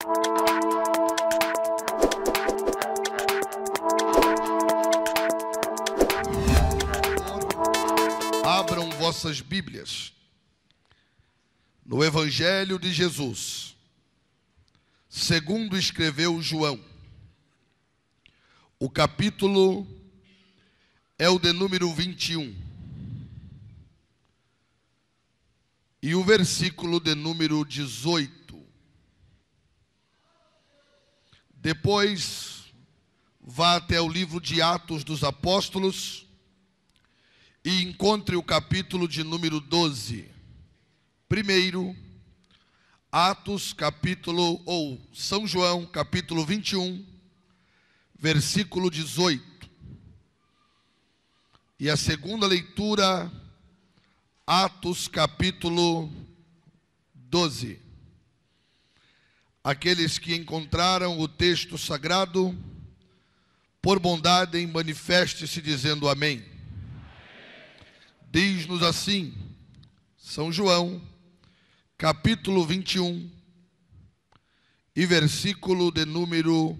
Abram vossas Bíblias no Evangelho de Jesus, segundo escreveu João. O capítulo é o de número 21 e o versículo de número 18. Depois vá até o livro de Atos dos Apóstolos e encontre o capítulo de número 12. Primeiro, Atos capítulo, ou São João, capítulo 21, versículo 18. E a segunda leitura, Atos capítulo 12. Aqueles que encontraram o texto sagrado, por bondade, manifeste-se dizendo amém. Diz-nos assim, São João, capítulo 21, e versículo de número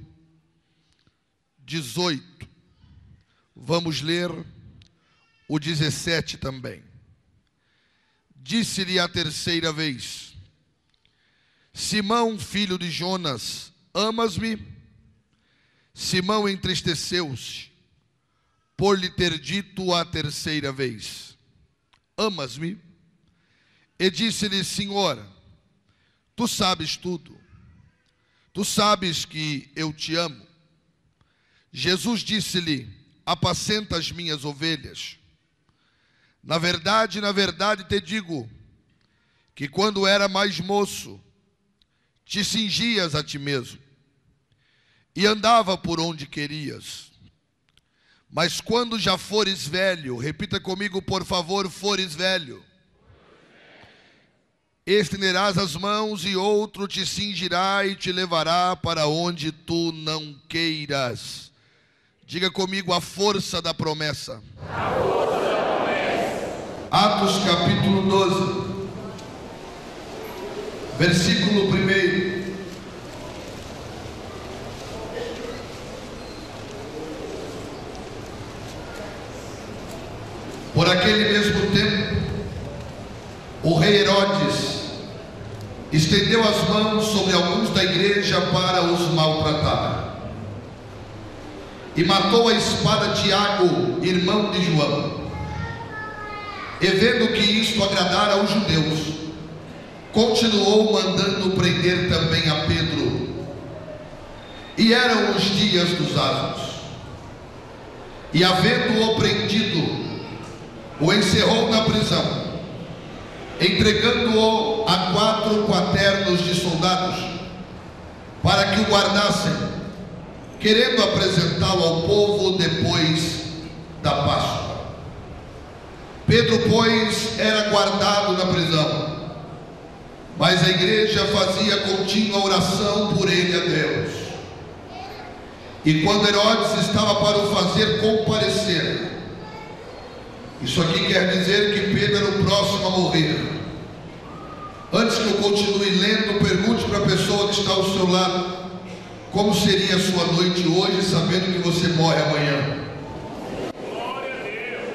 18. Vamos ler o 17 também. Disse-lhe a terceira vez: Simão, filho de Jonas, amas-me? Simão entristeceu-se por lhe ter dito a terceira vez: Amas-me? E disse-lhe: Senhor, tu sabes tudo. Tu sabes que eu te amo. Jesus disse-lhe: Apacenta as minhas ovelhas. Na verdade te digo, que quando era mais moço, te cingias a ti mesmo, e andava por onde querias. Mas quando já fores velho, repita comigo, por favor, fores velho, estenderás as mãos e outro te cingirá e te levará para onde tu não queiras. Diga comigo a força da promessa. A força da promessa. Atos capítulo 12, versículo 1. Por aquele mesmo tempo, o rei Herodes estendeu as mãos sobre alguns da igreja para os maltratar, e matou a espada Tiago, irmão de João. E vendo que isto agradara aos judeus, continuou mandando prender também a Pedro. E eram os dias dos asnos. E havendo-o prendido, o encerrou na prisão, entregando-o a 4 quaternos de soldados, para que o guardassem, querendo apresentá-lo ao povo depois da Páscoa. Pedro, pois, era guardado na prisão, mas a igreja fazia contínua oração por ele a Deus. E quando Herodes estava para o fazer comparecer, isso aqui quer dizer que Pedro era o próximo a morrer. Antes que eu continue lendo, pergunte para a pessoa que está ao seu lado: como seria a sua noite hoje, sabendo que você morre amanhã? Glória a Deus.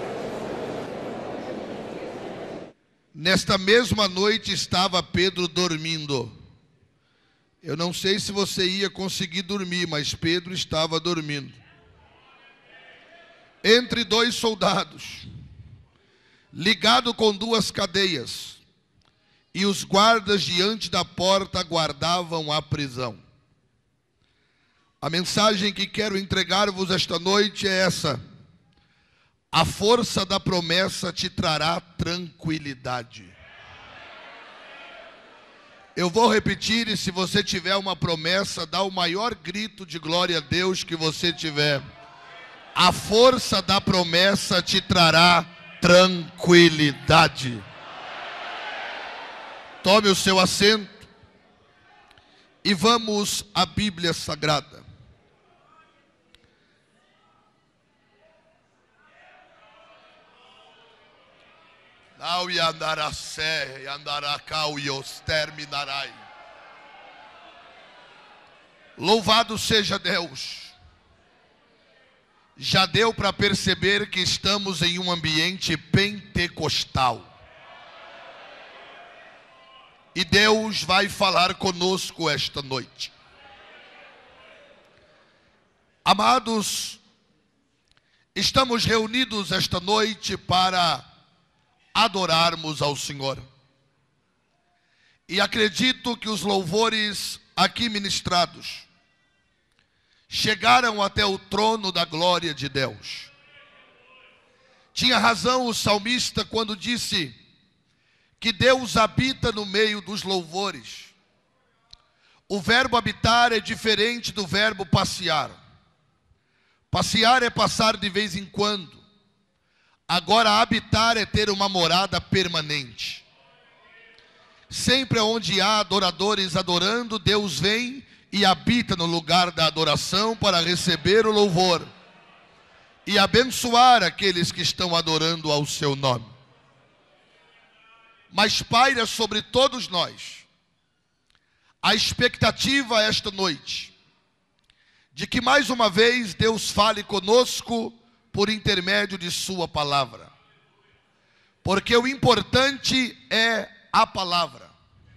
Nesta mesma noite estava Pedro dormindo. Eu não sei se você ia conseguir dormir, mas Pedro estava dormindo, entre 2 soldados, ligado com 2 cadeias, e os guardas diante da porta guardavam a prisão. A mensagem que quero entregar-vos esta noite é essa: a força da promessa te trará tranquilidade. Eu vou repetir, e se você tiver uma promessa, dá o maior grito de glória a Deus que você tiver. A força da promessa te trará tranquilidade. Tome o seu assento e vamos à Bíblia Sagrada. Não andará sé, andará cau e os terminará. Louvado seja Deus. Já deu para perceber que estamos em um ambiente pentecostal. E Deus vai falar conosco esta noite. Amados, estamos reunidos esta noite para adorarmos ao Senhor. E acredito que os louvores aqui ministrados chegaram até o trono da glória de Deus. Tinha razão o salmista quando disse que Deus habita no meio dos louvores. O verbo habitar é diferente do verbo passear. Passear é passar de vez em quando. Agora habitar é ter uma morada permanente. Sempre onde há adoradores adorando, Deus vem e habita no lugar da adoração para receber o louvor e abençoar aqueles que estão adorando ao seu nome. Mas paira sobre todos nós a expectativa esta noite de que mais uma vez Deus fale conosco por intermédio de sua palavra. Porque o importante é a palavra.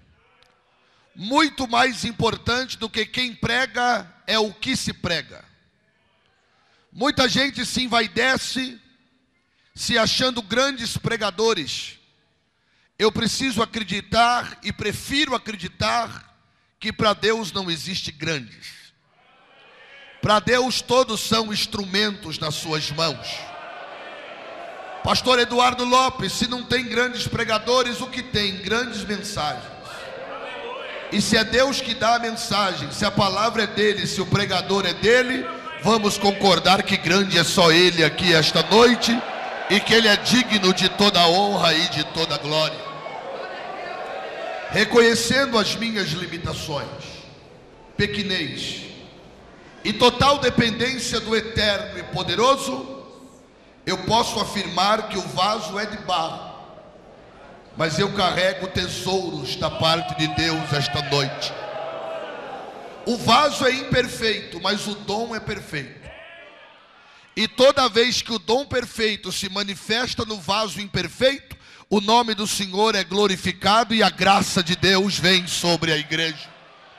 Muito mais importante do que quem prega é o que se prega. Muita gente se envaidece, se achando grandes pregadores. Eu preciso acreditar e prefiro acreditar que para Deus não existe grandes. Para Deus todos são instrumentos nas suas mãos. Pastor Eduardo Lopes, se não tem grandes pregadores, o que tem? Grandes mensagens. E se é Deus que dá a mensagem, se a palavra é dele, se o pregador é dele, vamos concordar que grande é só ele aqui esta noite e que ele é digno de toda a honra e de toda a glória. Reconhecendo as minhas limitações, pequenez e total dependência do eterno e poderoso, eu posso afirmar que o vaso é de barro, mas eu carrego tesouros da parte de Deus esta noite. O vaso é imperfeito, mas o dom é perfeito. E toda vez que o dom perfeito se manifesta no vaso imperfeito, o nome do Senhor é glorificado e a graça de Deus vem sobre a igreja.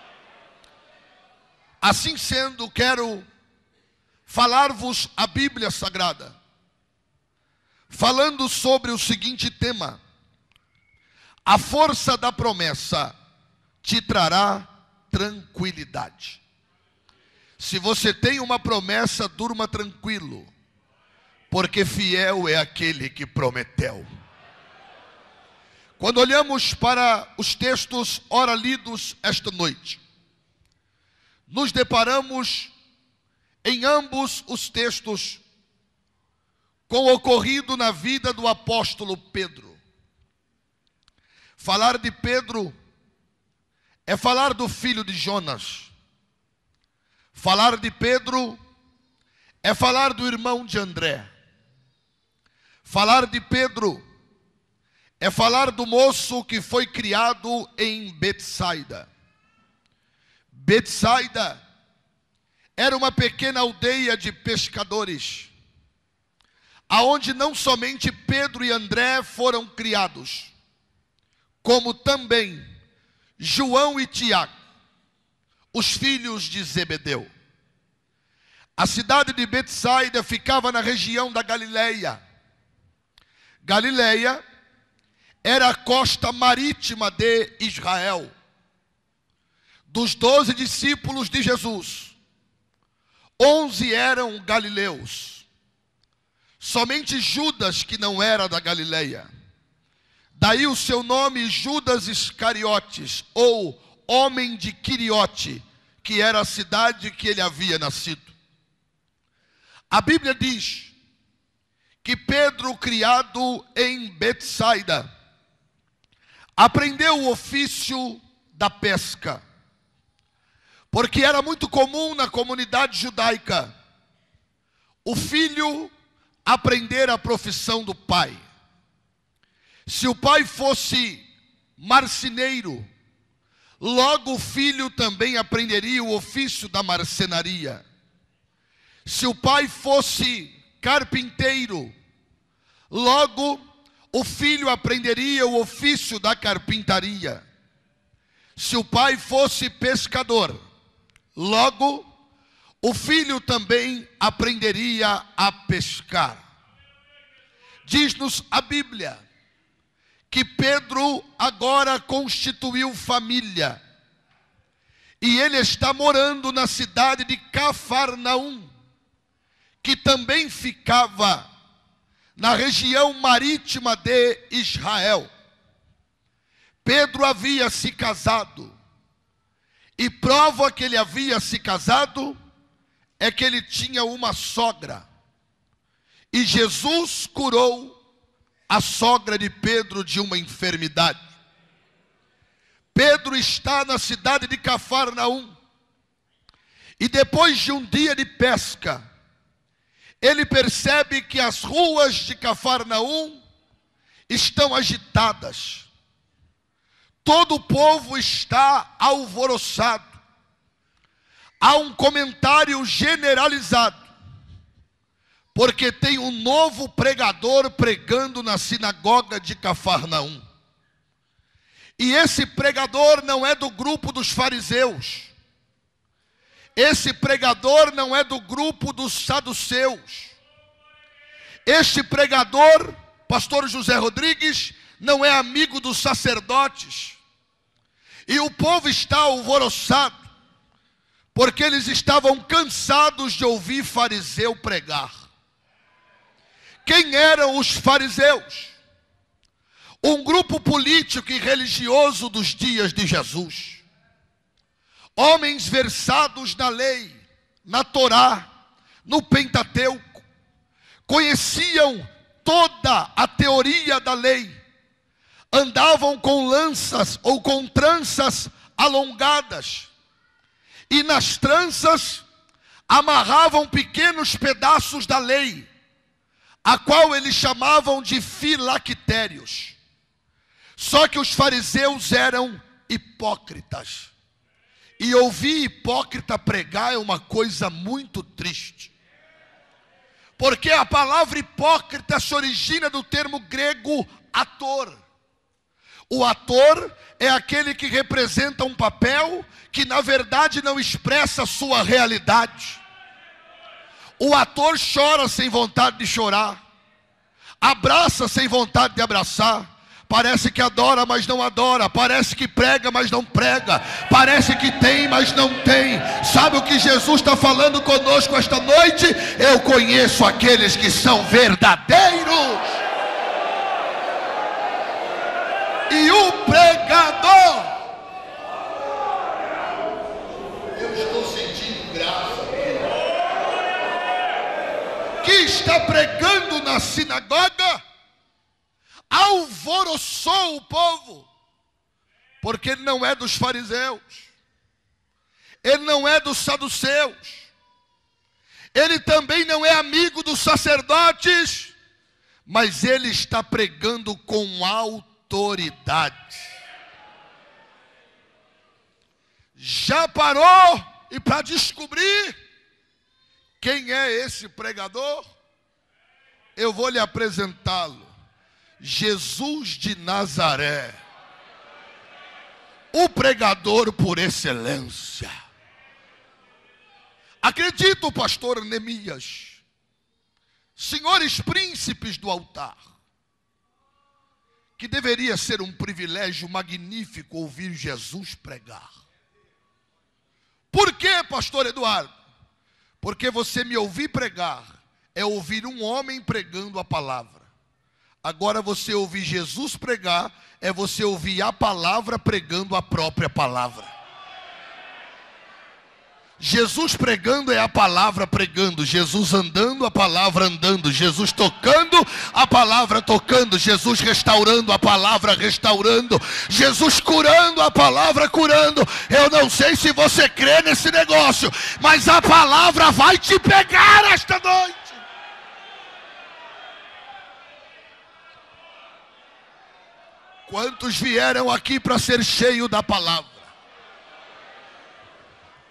Assim sendo, quero falar-vos a Bíblia Sagrada, falando sobre o seguinte tema: a força da promessa te trará tranquilidade. Se você tem uma promessa, durma tranquilo, porque fiel é aquele que prometeu. Quando olhamos para os textos ora lidos esta noite, nos deparamos em ambos os textos com o ocorrido na vida do apóstolo Pedro. Falar de Pedro é falar do filho de Jonas. Falar de Pedro é falar do irmão de André. Falar de Pedro é falar do moço que foi criado em Betsaida. Betsaida era uma pequena aldeia de pescadores, aonde não somente Pedro e André foram criados, como também João e Tiago, os filhos de Zebedeu. A cidade de Betsaida ficava na região da Galileia. Galileia era a costa marítima de Israel. Dos 12 discípulos de Jesus, 11 eram galileus. Somente Judas que não era da Galileia. Daí o seu nome, Judas Iscariotes, ou homem de Quiriote, que era a cidade que ele havia nascido. A Bíblia diz que Pedro, criado em Betsaida, aprendeu o ofício da pesca, porque era muito comum na comunidade judaica o filho aprender a profissão do pai. Se o pai fosse marceneiro, logo o filho também aprenderia o ofício da marcenaria. Se o pai fosse carpinteiro, logo o filho aprenderia o ofício da carpintaria. Se o pai fosse pescador, logo o filho também aprenderia a pescar. Diz-nos a Bíblia que Pedro agora constituiu família. E ele está morando na cidade de Cafarnaum, que também ficava na região marítima de Israel. Pedro havia se casado. E prova que ele havia se casado é que ele tinha uma sogra. E Jesus curou a sogra de Pedro de uma enfermidade. Pedro está na cidade de Cafarnaum. E depois de um dia de pesca, ele percebe que as ruas de Cafarnaum estão agitadas. Todo o povo está alvoroçado. Há um comentário generalizado, porque tem um novo pregador pregando na sinagoga de Cafarnaum. E esse pregador não é do grupo dos fariseus. Esse pregador não é do grupo dos saduceus. Este pregador, pastor José Rodrigues, não é amigo dos sacerdotes. E o povo está alvoroçado, porque eles estavam cansados de ouvir fariseu pregar. Quem eram os fariseus? Um grupo político e religioso dos dias de Jesus. Homens versados na lei, na Torá, no Pentateuco. Conheciam toda a teoria da lei. Andavam com lanças ou com tranças alongadas. E nas tranças amarravam pequenos pedaços da lei, a qual eles chamavam de filactérios. Só que os fariseus eram hipócritas. E ouvir hipócrita pregar é uma coisa muito triste. Porque a palavra hipócrita se origina do termo grego ator. O ator é aquele que representa um papel que na verdade não expressa a sua realidade. O ator chora sem vontade de chorar, abraça sem vontade de abraçar. Parece que adora, mas não adora. Parece que prega, mas não prega. Parece que tem, mas não tem. Sabe o que Jesus está falando conosco esta noite? Eu conheço aqueles que são verdadeiros. E o pregador, eu estou sentindo graça aqui, que está pregando na sinagoga, alvoroçou o povo, porque ele não é dos fariseus, ele não é dos saduceus, ele também não é amigo dos sacerdotes, mas ele está pregando com autoridade. Já parou e para descobrir quem é esse pregador? Eu vou lhe apresentá-lo. Jesus de Nazaré, o pregador por excelência. Acredito, pastor Neemias, senhores príncipes do altar, que deveria ser um privilégio magnífico ouvir Jesus pregar. Por quê, pastor Eduardo? Porque você me ouvir pregar é ouvir um homem pregando a palavra. Agora você ouvir Jesus pregar é você ouvir a palavra pregando a própria palavra. Jesus pregando é a palavra pregando. Jesus andando, a palavra andando. Jesus tocando, a palavra tocando. Jesus restaurando, a palavra restaurando. Jesus curando, a palavra curando. Eu não sei se você crê nesse negócio, mas a palavra vai te pegar esta noite. Quantos vieram aqui para ser cheio da palavra?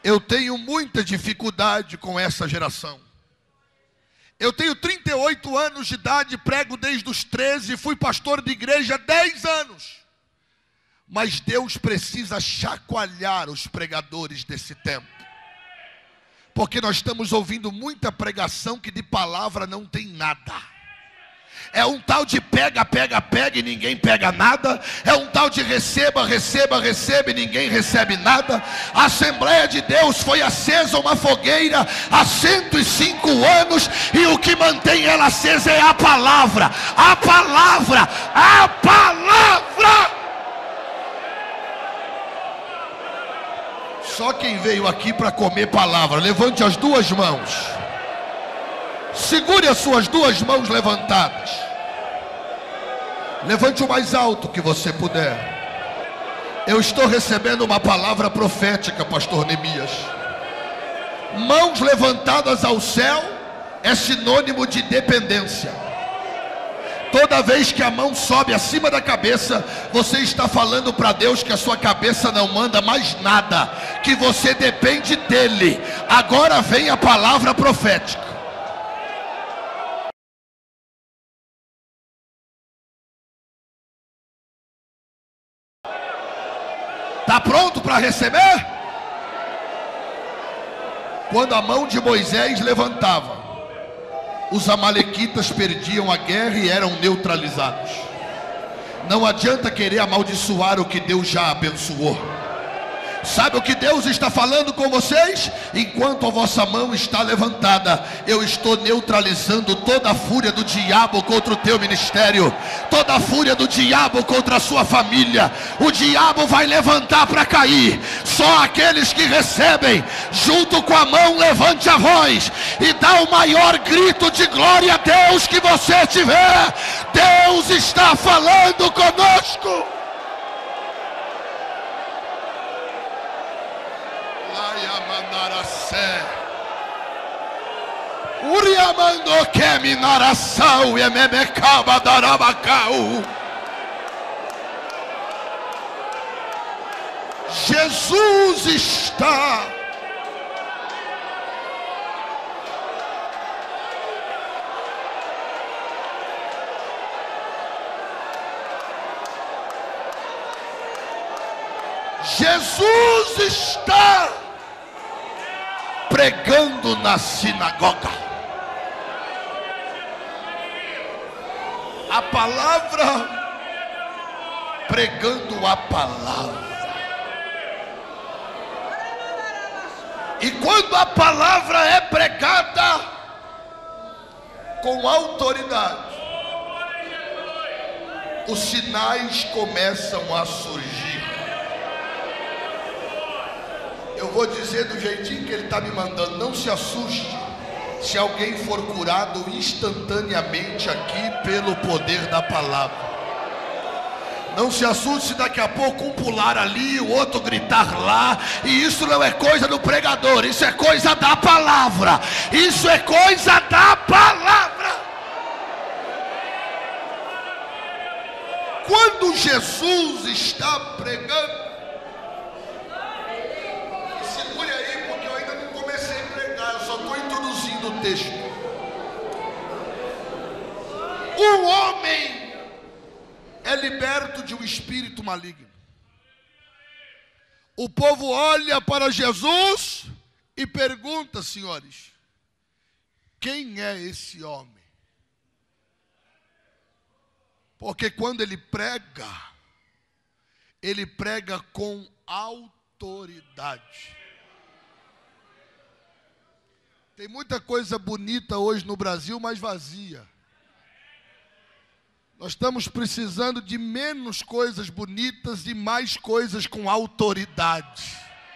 Eu tenho muita dificuldade com essa geração. Eu tenho 38 anos de idade, prego desde os 13, fui pastor de igreja há 10 anos. Mas Deus precisa chacoalhar os pregadores desse tempo. Porque nós estamos ouvindo muita pregação que de palavra não tem nada. É um tal de pega, pega, pega e ninguém pega nada. É um tal de receba, receba, receba e ninguém recebe nada. A Assembleia de Deus foi acesa uma fogueira há 105 anos. E o que mantém ela acesa é a palavra. A palavra, a palavra. Só quem veio aqui para comer palavra, levante as duas mãos. Segure as suas duas mãos levantadas. Levante o mais alto que você puder. Eu estou recebendo uma palavra profética, pastor Neemias. Mãos levantadas ao céu é sinônimo de dependência. Toda vez que a mão sobe acima da cabeça, você está falando para Deus que a sua cabeça não manda mais nada, que você depende dele. Agora vem a palavra profética. Está pronto para receber? Quando a mão de Moisés levantava, os amalequitas perdiam a guerra e eram neutralizados. Não adianta querer amaldiçoar o que Deus já abençoou. Sabe o que Deus está falando com vocês? Enquanto a vossa mão está levantada, eu estou neutralizando toda a fúria do diabo contra o teu ministério, toda a fúria do diabo contra a sua família. O diabo vai levantar para cair. Só aqueles que recebem, junto com a mão, levante a voz e dá o maior grito de glória a Deus que você tiver. Deus está falando conosco. Uriamando que minaração e memecaba darabacau. Jesus está. Jesus está pregando na sinagoga. A palavra, pregando a palavra. E quando a palavra é pregada com autoridade, os sinais começam a surgir. Eu vou dizer do jeitinho que ele está me mandando. Não se assuste se alguém for curado instantaneamente aqui pelo poder da palavra. Não se assuste se daqui a pouco um pular ali, o outro gritar lá. E isso não é coisa do pregador, isso é coisa da palavra. Isso é coisa da palavra. Quando Jesus está pregando, segure aí porque eu ainda não comecei a pregar, eu só estou introduzindo o texto. Um homem é liberto de um espírito maligno. O povo olha para Jesus e pergunta, senhores, quem é esse homem? Porque quando ele prega com autoridade. Tem muita coisa bonita hoje no Brasil, mas vazia. Nós estamos precisando de menos coisas bonitas e mais coisas com autoridade.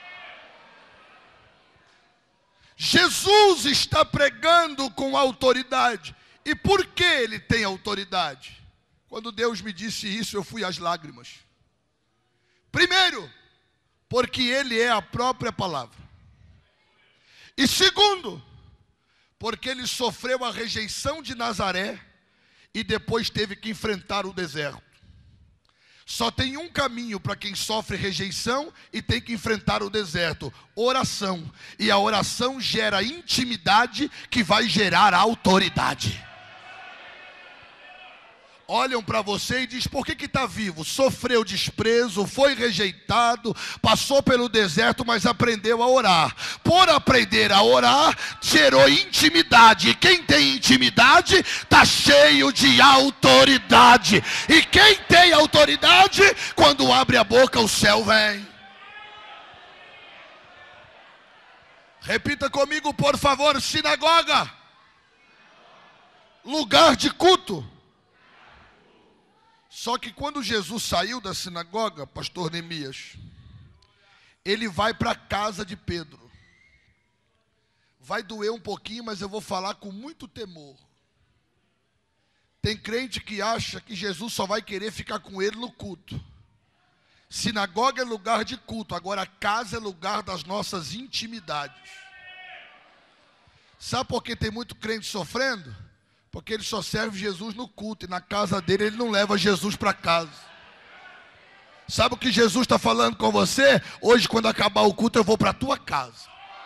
Jesus está pregando com autoridade. E por que ele tem autoridade? Quando Deus me disse isso, eu fui às lágrimas. Primeiro, porque ele é a própria palavra. E segundo, porque ele sofreu a rejeição de Nazaré e depois teve que enfrentar o deserto. Só tem um caminho para quem sofre rejeição e tem que enfrentar o deserto: oração. E a oração gera intimidade, que vai gerar autoridade. Olham para você e diz: por que está vivo? Sofreu desprezo, foi rejeitado, passou pelo deserto, mas aprendeu a orar. Por aprender a orar, gerou intimidade. E quem tem intimidade está cheio de autoridade. E quem tem autoridade, quando abre a boca, o céu vem. Repita comigo, por favor: sinagoga, lugar de culto. Só que quando Jesus saiu da sinagoga, pastor Neemias, ele vai para a casa de Pedro. Vai doer um pouquinho, mas eu vou falar com muito temor. Tem crente que acha que Jesus só vai querer ficar com ele no culto. Sinagoga é lugar de culto, agora a casa é lugar das nossas intimidades. Sabe por que tem muito crente sofrendo? Porque ele só serve Jesus no culto, e na casa dele ele não leva Jesus para casa. Sabe o que Jesus está falando com você? Hoje, quando acabar o culto, eu vou para a tua casa.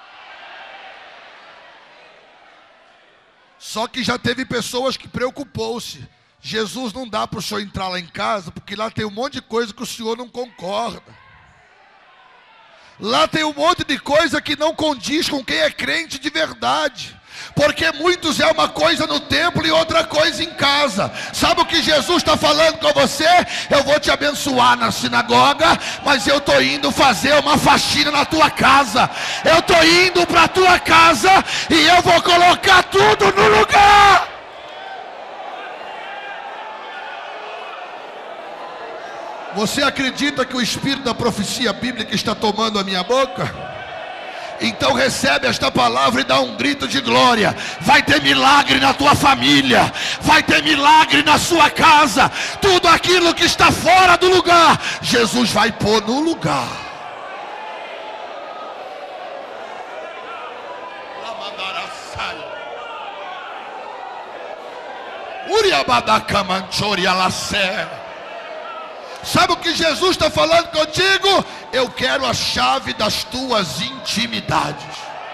Só que já teve pessoas que preocupou-se. Jesus, não dá para o senhor entrar lá em casa, porque lá tem um monte de coisa que o senhor não concorda. Lá tem um monte de coisa que não condiz com quem é crente de verdade. Porque muitos é uma coisa no templo e outra coisa em casa. Sabe o que Jesus está falando com você? Eu vou te abençoar na sinagoga, mas eu estou indo fazer uma faxina na tua casa. Eu estou indo para a tua casa e eu vou colocar tudo no lugar. Você acredita que o espírito da profecia bíblica está tomando a minha boca? Então recebe esta palavra e dá um grito de glória. Vai ter milagre na tua família, vai ter milagre na sua casa. Tudo aquilo que está fora do lugar, Jesus vai pôr no lugar. Sabe o que Jesus está falando contigo? Eu quero a chave das tuas intimidades.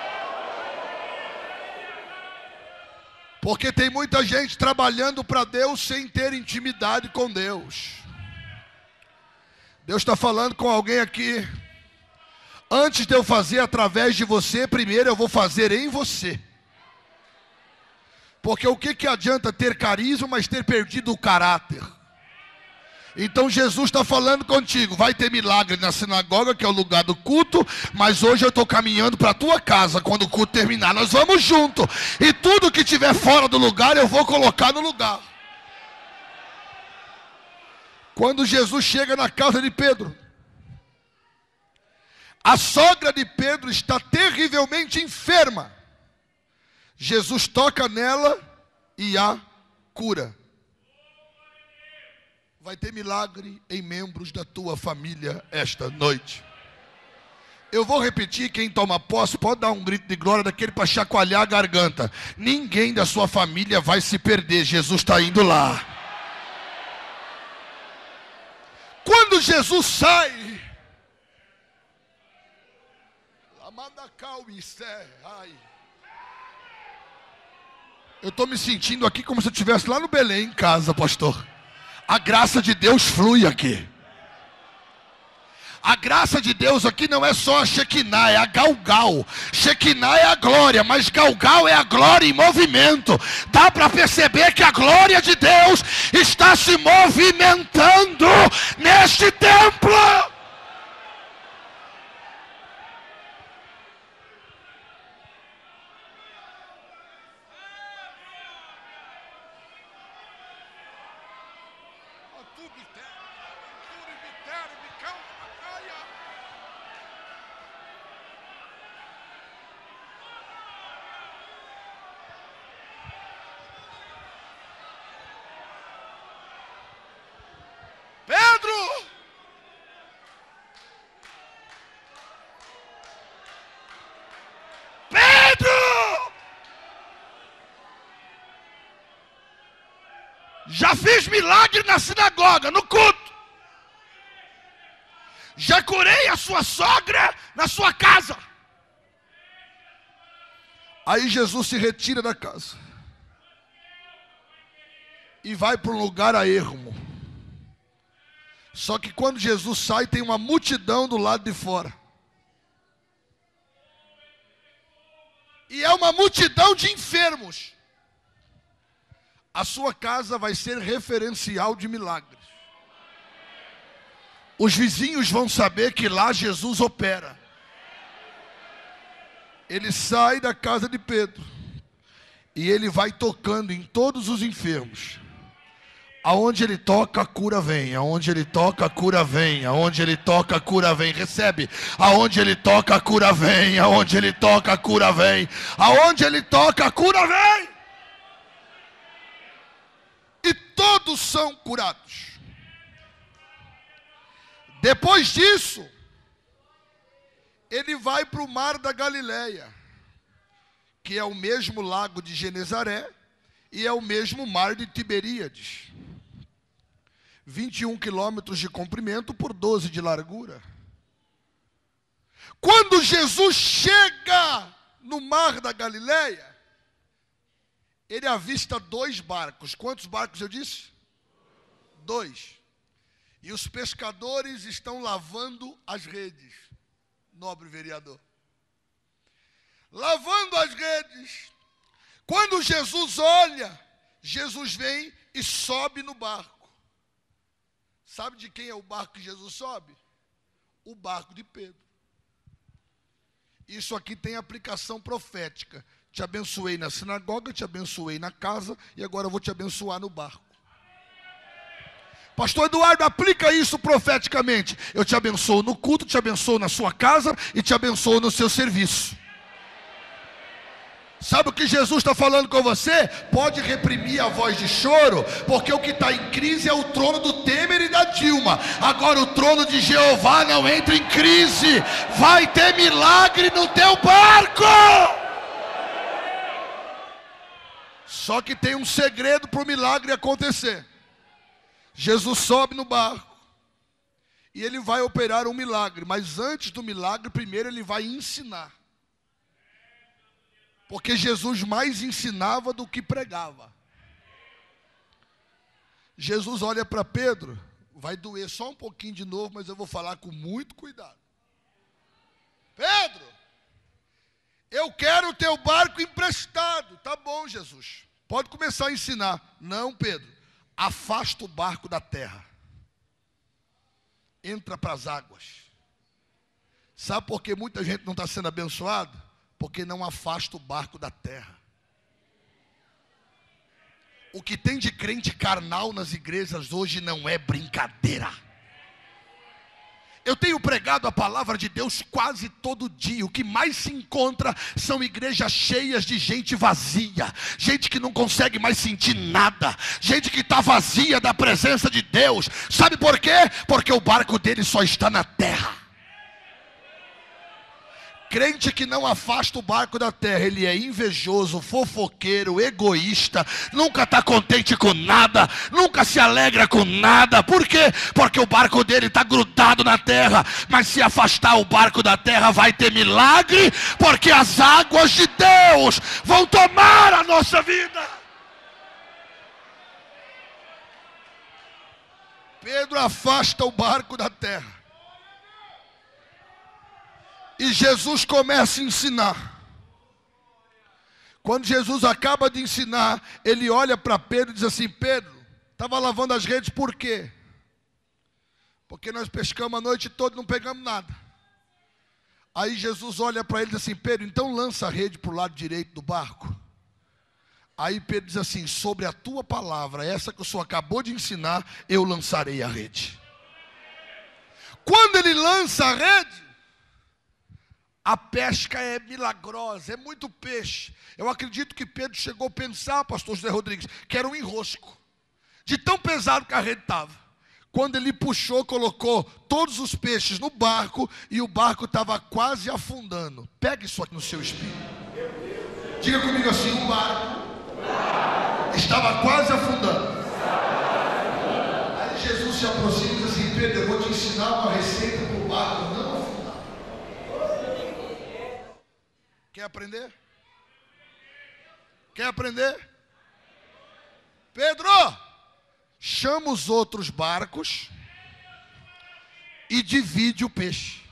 Porque tem muita gente trabalhando para Deus sem ter intimidade com Deus. Deus está falando com alguém aqui: antes de eu fazer através de você, primeiro eu vou fazer em você. Porque o que adianta ter carisma, mas ter perdido o caráter? Então Jesus está falando contigo: vai ter milagre na sinagoga, que é o lugar do culto, mas hoje eu estou caminhando para a tua casa. Quando o culto terminar, nós vamos junto, e tudo que estiver fora do lugar, eu vou colocar no lugar. Quando Jesus chega na casa de Pedro, a sogra de Pedro está terrivelmente enferma. Jesus toca nela e a cura. Vai ter milagre em membros da tua família esta noite. Eu vou repetir: quem toma posse pode dar um grito de glória daquele para chacoalhar a garganta. Ninguém da sua família vai se perder, Jesus está indo lá. Quando Jesus sai, eu estou me sentindo aqui como se eu estivesse lá no Belém, em casa, pastor. A graça de Deus flui aqui. A graça de Deus aqui não é só a Shekinah, é a Galgal. Shekinah é a glória, mas Galgal é a glória em movimento. Dá para perceber que a glória de Deus está se movimentando neste templo. Já fiz milagre na sinagoga, no culto. já curei a sua sogra na sua casa. Aí Jesus se retira da casa e vai para um lugar a ermo. Só que quando Jesus sai, tem uma multidão do lado de fora. E é uma multidão de enfermos. A sua casa vai ser referencial de milagres. Os vizinhos vão saber que lá Jesus opera. Ele sai da casa de Pedro e ele vai tocando em todos os enfermos. Aonde ele toca, a cura vem. Aonde ele toca, a cura vem. Aonde ele toca, a cura vem. Recebe. Aonde ele toca, a cura vem. Aonde ele toca, a cura vem. Aonde ele toca, a cura vem. E todos são curados. Depois disso, ele vai para o mar da Galileia, que é o mesmo lago de Genezaré e é o mesmo mar de Tiberíades. 21 quilômetros de comprimento por 12 de largura. Quando Jesus chega no mar da Galileia, ele avista 2 barcos. Quantos barcos eu disse? 2. E os pescadores estão lavando as redes. Nobre vereador. Lavando as redes. Quando Jesus olha, Jesus vem e sobe no barco. Sabe de quem é o barco que Jesus sobe? O barco de Pedro. Isso aqui tem aplicação profética. Te abençoei na sinagoga, te abençoei na casa e agora eu vou te abençoar no barco. Pastor Eduardo, aplica isso profeticamente. Eu te abençoo no culto, te abençoo na sua casa e te abençoo no seu serviço. Sabe o que Jesus está falando com você? Pode reprimir a voz de choro, porque o que está em crise é o trono do Temer e da Dilma. Agora o trono de Jeová não entra em crise. Vai ter milagre no teu barco. Só que tem um segredo para o milagre acontecer. Jesus sobe no barco e ele vai operar um milagre. Mas antes do milagre, primeiro ele vai ensinar. Porque Jesus mais ensinava do que pregava. Jesus olha para Pedro, vai doer só um pouquinho de novo, mas eu vou falar com muito cuidado. Pedro, eu quero o teu barco emprestado. Tá bom, Jesus, pode começar a ensinar. Não, Pedro, afasta o barco da terra. Entra para as águas. Sabe por que muita gente não está sendo abençoada? Porque não afasta o barco da terra. O que tem de crente carnal nas igrejas hoje não é brincadeira. Eu tenho pregado a palavra de Deus quase todo dia. O que mais se encontra são igrejas cheias de gente vazia. Gente que não consegue mais sentir nada. Gente que está vazia da presença de Deus. Sabe por quê? Porque o barco dele só está na terra. Crente que não afasta o barco da terra, ele é invejoso, fofoqueiro, egoísta, nunca está contente com nada, nunca se alegra com nada. Por quê? Porque o barco dele está grudado na terra. Mas se afastar o barco da terra, vai ter milagre, porque as águas de Deus vão tomar a nossa vida. Pedro afasta o barco da terra. E Jesus começa a ensinar. Quando Jesus acaba de ensinar, ele olha para Pedro e diz assim: Pedro, estava lavando as redes por quê? Porque nós pescamos a noite toda e não pegamos nada. Aí Jesus olha para ele e diz assim: Pedro, então lança a rede para o lado direito do barco. Aí Pedro diz assim: sobre a tua palavra, essa que o Senhor acabou de ensinar, eu lançarei a rede. Quando ele lança a rede, a pesca é milagrosa, é muito peixe. Eu acredito que Pedro chegou a pensar, pastor José Rodrigues, que era um enrosco, de tão pesado que a rede estava. Quando ele puxou, colocou todos os peixes no barco, e o barco estava quase afundando. Pega isso aqui no seu espírito. Diga comigo assim: o barco estava quase afundando. Aí Jesus se aproxima e diz assim: Pedro, eu vou te ensinar uma receita para o barco não afundar. Quer aprender? Quer aprender? Pedro, chama os outros barcos e divide o peixe.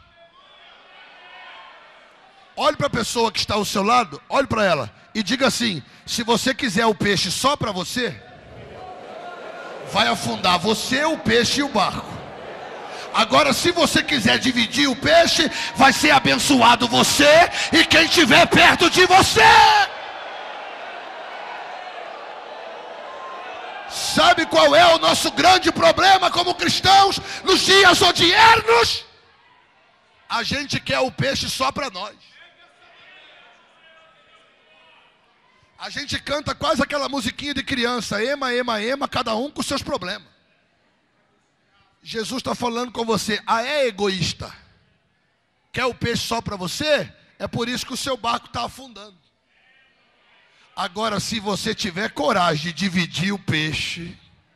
Olhe para a pessoa que está ao seu lado, olhe para ela e diga assim: se você quiser o peixe só para você, vai afundar você, o peixe e o barco. Agora, se você quiser dividir o peixe, vai ser abençoado você e quem estiver perto de você. Sabe qual é o nosso grande problema como cristãos nos dias odiernos? A gente quer o peixe só para nós. A gente canta quase aquela musiquinha de criança: ema, ema, ema, cada um com seus problemas. Jesus está falando com você: é egoísta, quer o peixe só para você? É por isso que o seu barco está afundando. Agora, se você tiver coragem de dividir o peixe,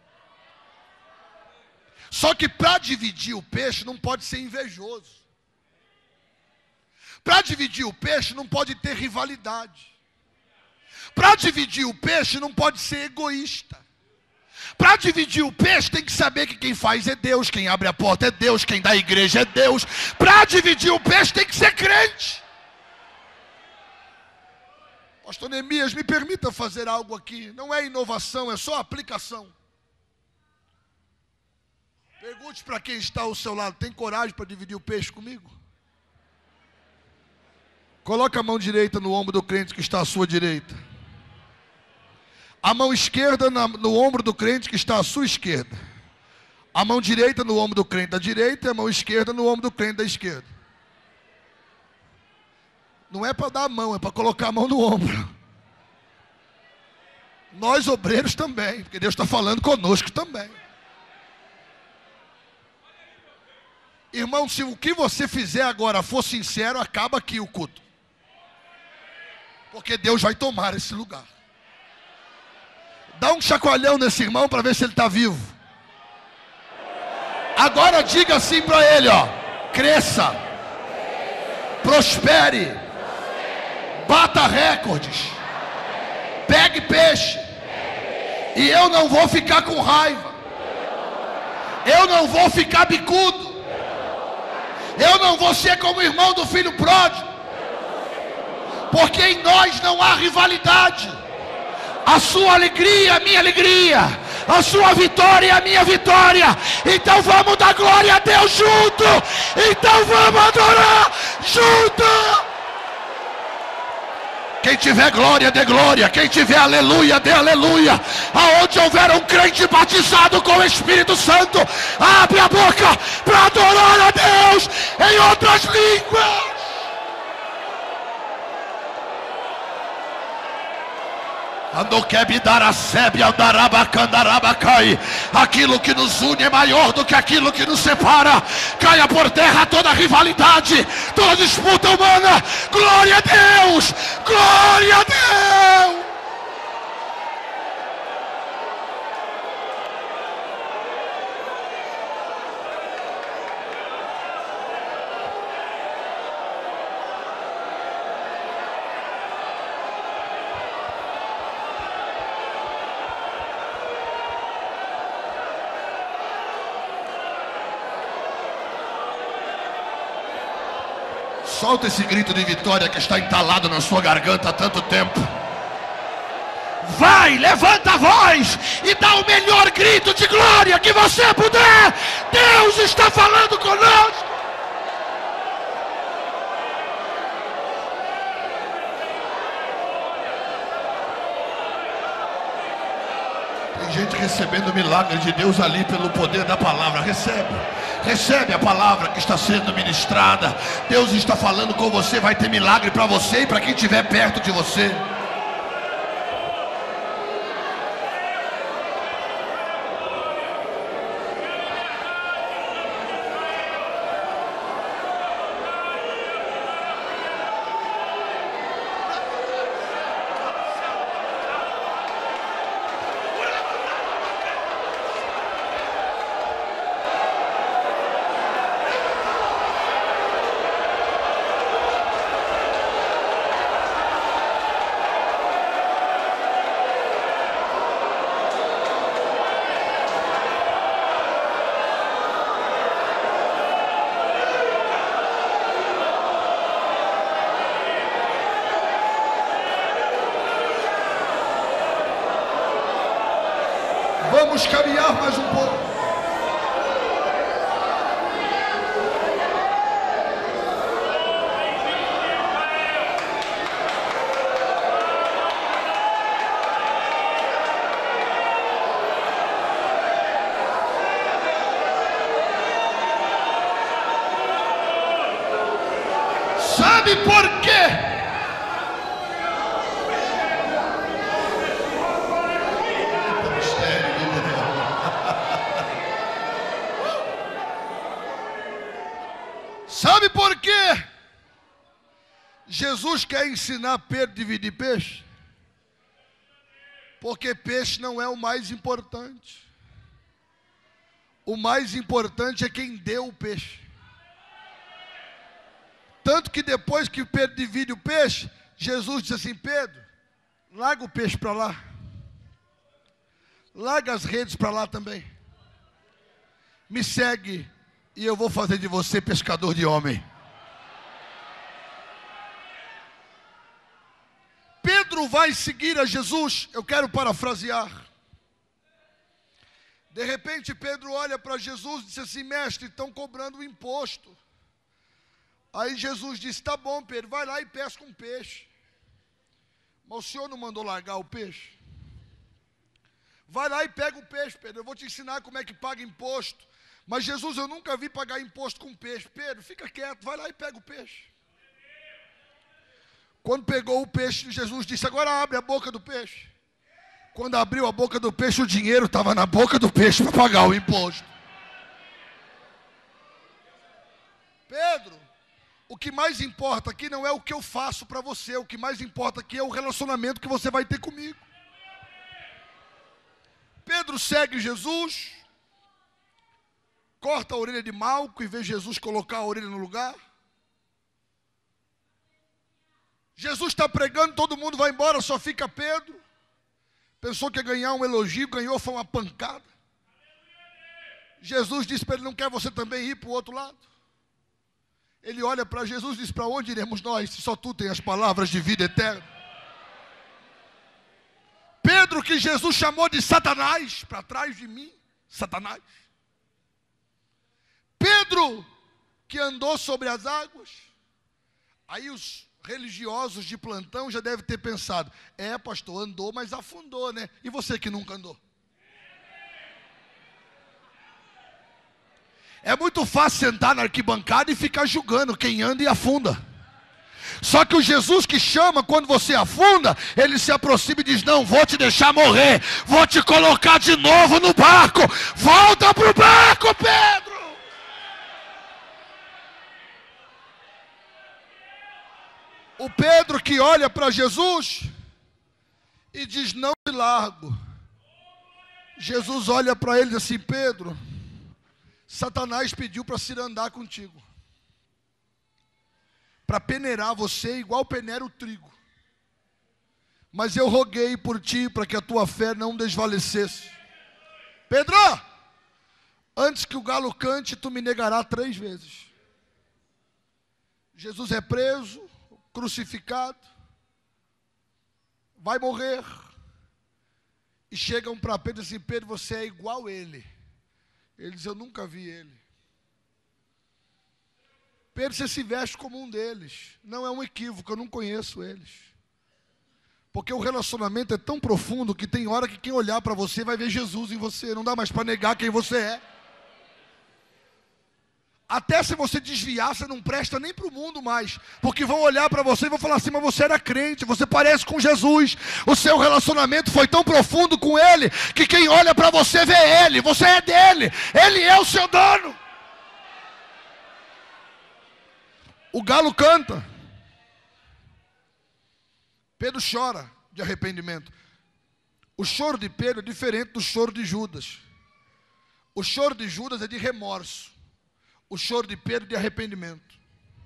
só que para dividir o peixe não pode ser invejoso. Para dividir o peixe não pode ter rivalidade. Para dividir o peixe não pode ser egoísta. Para dividir o peixe tem que saber que quem faz é Deus, quem abre a porta é Deus, quem dá a igreja é Deus. Para dividir o peixe tem que ser crente. Pastor Neemias, me permita fazer algo aqui. Não é inovação, é só aplicação. Pergunte para quem está ao seu lado: tem coragem para dividir o peixe comigo? Coloque a mão direita no ombro do crente que está à sua direita. A mão esquerda no ombro do crente que está à sua esquerda. A mão direita no ombro do crente da direita e a mão esquerda no ombro do crente da esquerda. Não é para dar a mão, é para colocar a mão no ombro. Nós obreiros também, porque Deus está falando conosco também. Irmão, se o que você fizer agora for sincero, acaba aqui o culto. Porque Deus vai tomar esse lugar. Dá um chacoalhão nesse irmão para ver se ele está vivo. Agora diga assim para ele, cresça, prospere, bata recordes, pegue peixe, e eu não vou ficar com raiva, eu não vou ficar bicudo, eu não vou ser como o irmão do filho pródigo, porque em nós não há rivalidade. A sua alegria é a minha alegria, a sua vitória é a minha vitória. Então vamos dar glória a Deus junto. Então vamos adorar junto. Quem tiver glória, dê glória. Quem tiver aleluia, dê aleluia. Aonde houver um crente batizado com o Espírito Santo, abre a boca para adorar a Deus em outras línguas. Aquilo que nos une é maior do que aquilo que nos separa. Caia por terra toda rivalidade, toda disputa humana. Glória a Deus, glória a Deus. Solta esse grito de vitória que está entalado na sua garganta há tanto tempo. Vai, levanta a voz e dá o melhor grito de glória que você puder. Deus está falando conosco. Tem gente recebendo o milagre de Deus ali pelo poder da palavra. Recebe a palavra que está sendo ministrada. Deus está falando com você. Vai ter milagre para você e para quem estiver perto de você. Vamos caminhar mais um pouco. Sabe por quê? Sabe por quê? Jesus quer ensinar Pedro a dividir peixe? Porque peixe não é o mais importante. O mais importante é quem deu o peixe. Tanto que depois que Pedro divide o peixe, Jesus disse assim: Pedro, larga o peixe para lá. Larga as redes para lá também. Me segue e eu vou fazer de você pescador de homem. Pedro vai seguir a Jesus. Eu quero parafrasear. De repente Pedro olha para Jesus e diz assim: mestre, estão cobrando o imposto. Aí Jesus disse: tá bom, Pedro, vai lá e pesca um peixe. Mas o senhor não mandou largar o peixe? Vai lá e pega o peixe, Pedro, eu vou te ensinar como é que paga imposto. Mas Jesus, eu nunca vi pagar imposto com peixe. Pedro, fica quieto, vai lá e pega o peixe. Quando pegou o peixe, Jesus disse: agora abre a boca do peixe. Quando abriu a boca do peixe, o dinheiro estava na boca do peixe para pagar o imposto. Pedro, o que mais importa aqui não é o que eu faço para você. O que mais importa aqui é o relacionamento que você vai ter comigo. Pedro segue Jesus, corta a orelha de Malco e vê Jesus colocar a orelha no lugar. Jesus está pregando, todo mundo vai embora, só fica Pedro. Pensou que ia ganhar um elogio, ganhou, foi uma pancada. Jesus disse para ele: não quer você também ir para o outro lado? Ele olha para Jesus e diz: para onde iremos nós, se só tu tens as palavras de vida eterna? Pedro, que Jesus chamou de Satanás, para trás de mim, Satanás. Pedro, que andou sobre as águas. Aí os religiosos de plantão já devem ter pensado: é, pastor, andou, mas afundou, né? E você que nunca andou? É muito fácil sentar na arquibancada e ficar julgando quem anda e afunda. Só que o Jesus que chama quando você afunda, ele se aproxima e diz: não vou te deixar morrer, vou te colocar de novo no barco. Volta para o barco, Pedro. O Pedro que olha para Jesus e diz: não te largo. Jesus olha para ele e diz assim: Pedro, Satanás pediu para se andar contigo, para peneirar você igual peneira o trigo. Mas eu roguei por ti para que a tua fé não desvalecesse. Pedro, antes que o galo cante, tu me negarás 3 vezes. Jesus é preso, crucificado, vai morrer. E chegam para Pedro e dizem: Pedro, você é igual a ele. Ele diz: eu nunca vi ele. Pedro, você se veste como um deles. Não é um equívoco, eu não conheço eles. Porque o relacionamento é tão profundo que tem hora que quem olhar para você vai ver Jesus em você. Não dá mais para negar quem você é. Até se você desviar, você não presta nem para o mundo mais. Porque vão olhar para você e vão falar assim: mas você era crente, você parece com Jesus. O seu relacionamento foi tão profundo com Ele, que quem olha para você vê Ele. Você é dele, Ele é o seu dono. O galo canta. Pedro chora de arrependimento. O choro de Pedro é diferente do choro de Judas. O choro de Judas é de remorso. O choro de Pedro é de arrependimento.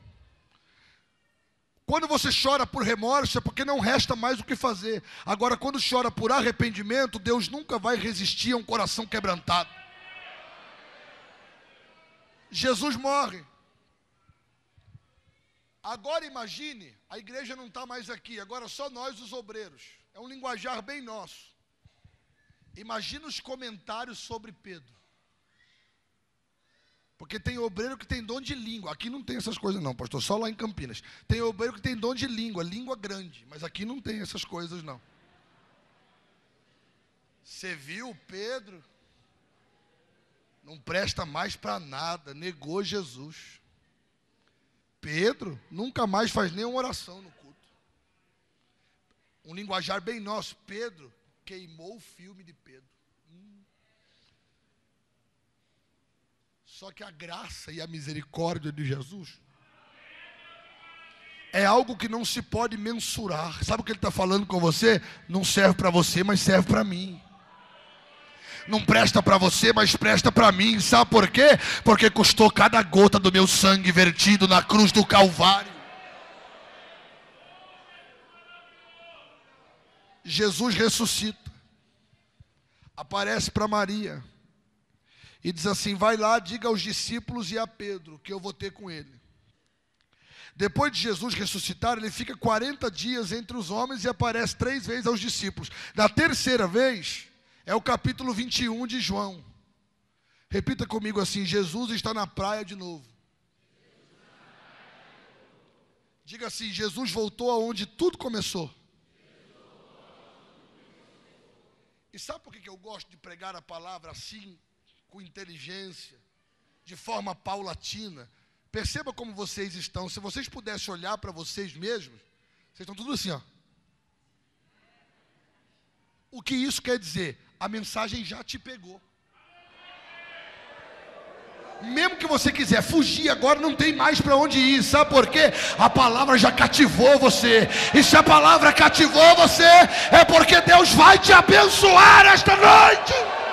Quando você chora por remorso é porque não resta mais o que fazer. Agora, quando chora por arrependimento, Deus nunca vai resistir a um coração quebrantado. Jesus morre. Agora imagine, a igreja não está mais aqui, agora só nós os obreiros. É um linguajar bem nosso. Imagina os comentários sobre Pedro. Porque tem obreiro que tem dom de língua. Aqui não tem essas coisas não, pastor, só lá em Campinas. Tem obreiro que tem dom de língua, língua grande. Mas aqui não tem essas coisas não. Você viu Pedro? Não presta mais para nada, negou Jesus. Pedro nunca mais faz nenhuma oração no culto. Um linguajar bem nosso, Pedro queimou o filme de Pedro. Só que a graça e a misericórdia de Jesus é algo que não se pode mensurar. Sabe o que ele está falando com você? Não serve para você, mas serve para mim. Não presta para você, mas presta para mim. Sabe por quê? Porque custou cada gota do meu sangue vertido na cruz do Calvário. Jesus ressuscita. Aparece para Maria. E diz assim, vai lá, diga aos discípulos e a Pedro, que eu vou ter com ele. Depois de Jesus ressuscitar, ele fica 40 dias entre os homens e aparece 3 vezes aos discípulos. Na terceira vez, é o capítulo 21 de João. Repita comigo assim, Jesus está na praia de novo. Diga assim, Jesus voltou aonde tudo começou. E sabe por que eu gosto de pregar a palavra assim? Com inteligência, de forma paulatina. Perceba como vocês estão. Se vocês pudessem olhar para vocês mesmos, vocês estão tudo assim, ó. O que isso quer dizer? A mensagem já te pegou. Mesmo que você quiser fugir agora, não tem mais para onde ir. Sabe por quê? A palavra já cativou você. E se a palavra cativou você, é porque Deus vai te abençoar esta noite.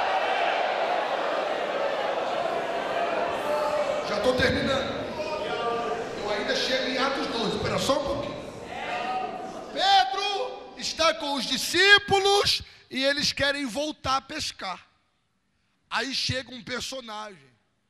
Estou terminando. Eu ainda chego em Atos 12. Espera só um pouquinho. Pedro está com os discípulos e eles querem voltar a pescar. Aí chega um personagem.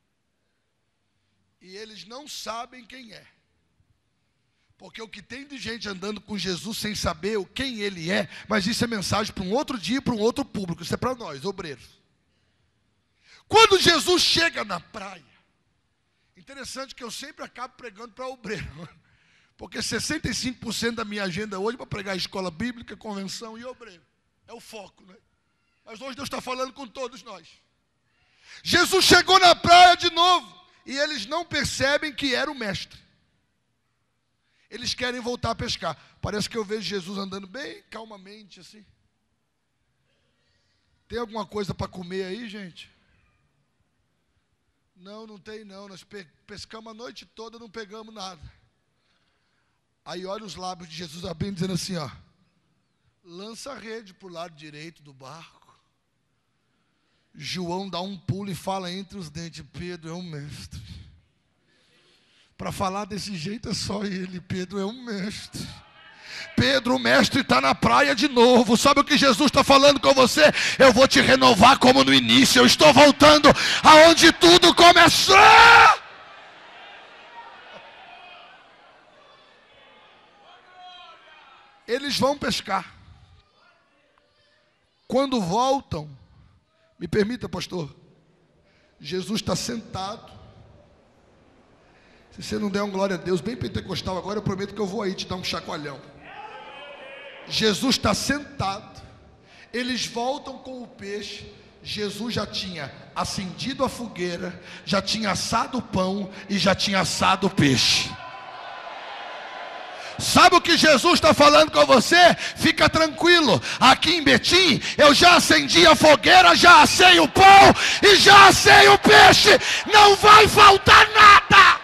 E eles não sabem quem é. Porque o que tem de gente andando com Jesus sem saber quem ele é, mas isso é mensagem para um outro dia, para um outro público. Isso é para nós, obreiros. Quando Jesus chega na praia, interessante que eu sempre acabo pregando para obreiro, porque 65% da minha agenda hoje é para pregar escola bíblica, convenção e obreiro. É o foco, né? Mas hoje Deus está falando com todos nós. Jesus chegou na praia de novo e eles não percebem que era o mestre. Eles querem voltar a pescar. Parece que eu vejo Jesus andando bem calmamente assim. Tem alguma coisa para comer aí, gente? Não, não tem não, nós pescamos a noite toda, não pegamos nada. Aí olha os lábios de Jesus abrindo, dizendo assim, ó, lança a rede para o lado direito do barco. João dá um pulo e fala entre os dentes, Pedro é um mestre. Para falar desse jeito é só ele, Pedro é um mestre. Pedro, o mestre, está na praia de novo. Sabe o que Jesus está falando com você? Eu vou te renovar como no início. Eu estou voltando aonde tudo começou. Eles vão pescar. Quando voltam, me permita, pastor, Jesus está sentado. Se você não der um glória a Deus, bem pentecostal agora, eu prometo que eu vou aí te dar um chacoalhão. Jesus está sentado, eles voltam com o peixe. Jesus já tinha acendido a fogueira, já tinha assado o pão e já tinha assado o peixe. Sabe o que Jesus está falando com você? Fica tranquilo, aqui em Betim eu já acendi a fogueira, já assei o pão e já assei o peixe, não vai faltar nada.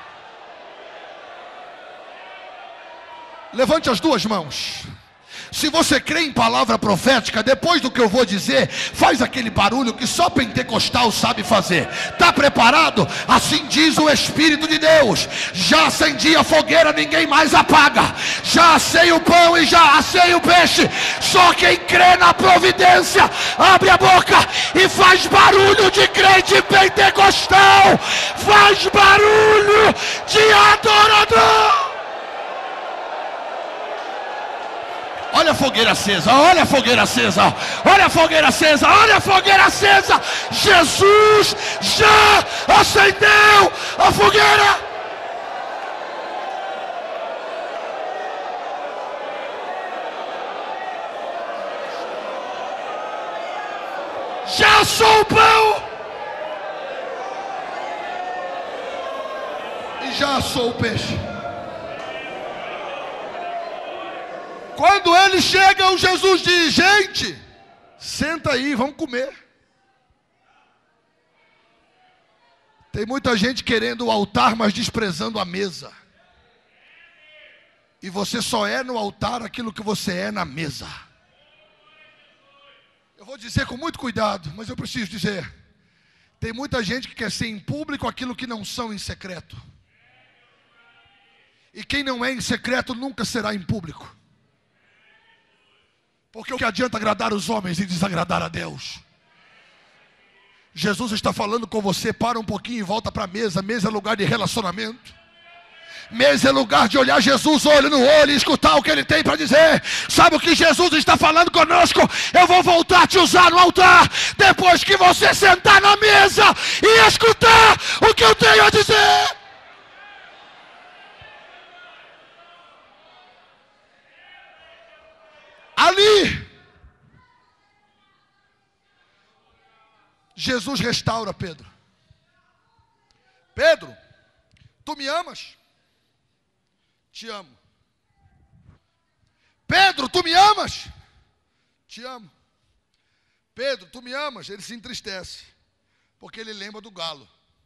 Levante as duas mãos. Se você crê em palavra profética, depois do que eu vou dizer, faz aquele barulho que só pentecostal sabe fazer. Está preparado? Assim diz o Espírito de Deus. Já acendi a fogueira, ninguém mais apaga. Já assei o pão e já assei o peixe. Só quem crê na providência, abre a boca e faz barulho de crente pentecostal. Faz barulho de adorador. Olha a fogueira acesa, olha a fogueira acesa, olha a fogueira acesa, olha a fogueira acesa. Jesus já acendeu a fogueira. Já assou o pão e já assou o peixe. Quando ele chega, o Jesus diz: gente, senta aí, vamos comer. Tem muita gente querendo o altar, mas desprezando a mesa. E você só é no altar aquilo que você é na mesa. Eu vou dizer com muito cuidado, mas eu preciso dizer. Tem muita gente que quer ser em público aquilo que não são em secreto. E quem não é em secreto nunca será em público. Porque o que adianta agradar os homens e desagradar a Deus? Jesus está falando com você, para um pouquinho e volta para a mesa. Mesa é lugar de relacionamento. Mesa é lugar de olhar Jesus olho no olho e escutar o que Ele tem para dizer. Sabe o que Jesus está falando conosco? Eu vou voltar a te usar no altar depois que você sentar na mesa e escutar o que eu tenho a dizer. Ali, Jesus restaura Pedro. Pedro, tu me amas? Te amo. Pedro, tu me amas? Te amo. Pedro, tu me amas? Ele se entristece, porque ele lembra do galo.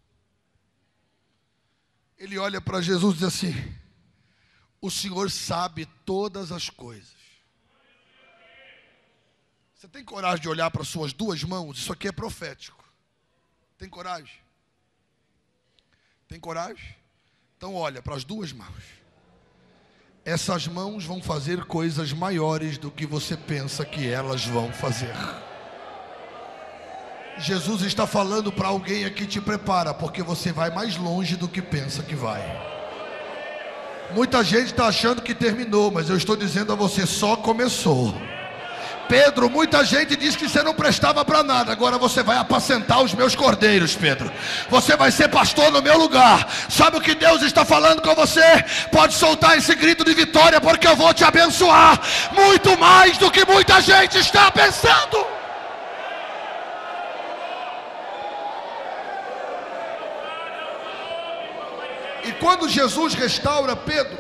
Ele olha para Jesus e diz assim: o Senhor sabe todas as coisas. Você tem coragem de olhar para suas duas mãos? Isso aqui é profético. Tem coragem? Tem coragem? Então olha para as duas mãos. Essas mãos vão fazer coisas maiores do que você pensa que elas vão fazer. Jesus está falando para alguém aqui: te prepara, porque você vai mais longe do que pensa que vai. Muita gente está achando que terminou, mas eu estou dizendo a você: só começou. Pedro, muita gente disse que você não prestava para nada. Agora você vai apacentar os meus cordeiros, Pedro. Você vai ser pastor no meu lugar. Sabe o que Deus está falando com você? Pode soltar esse grito de vitória, porque eu vou te abençoar muito mais do que muita gente está pensando. E quando Jesus restaura Pedro,